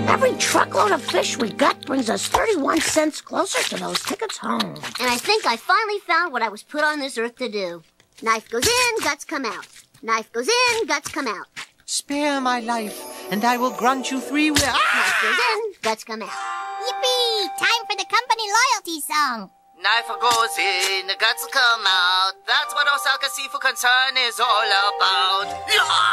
Every truckload of fish we got brings us 31 cents closer to those tickets home. And I think I finally found what I was put on this earth to do. Knife goes in, guts come out. Knife goes in, guts come out. Spare my life, and I will grant you 3 wishes. Knife goes in, guts come out. Yippee! Time for the company loyalty song. Knife goes in, the guts come out. That's what Osaka Seafood Concern is all about. Yeah!